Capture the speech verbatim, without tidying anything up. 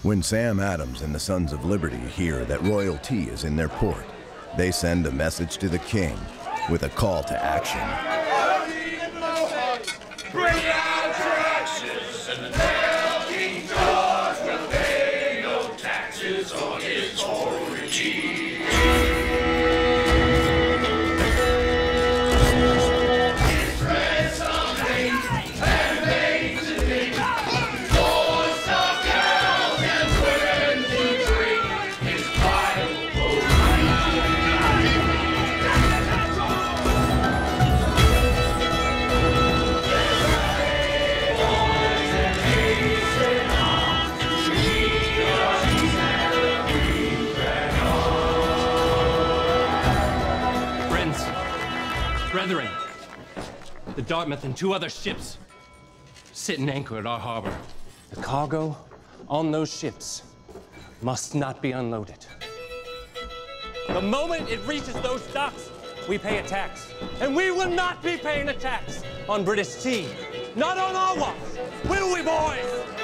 When Sam Adams and the Sons of Liberty hear that royalty is in their port, they send a message to the king with a call to action. Bring out taxes, and tell King George will pay no taxes on his origin. Brethren, the Dartmouth and two other ships sit in anchor at our harbor. The cargo on those ships must not be unloaded. The moment it reaches those docks, we pay a tax. And we will not be paying a tax on British tea. Not on our watch, will we, boys?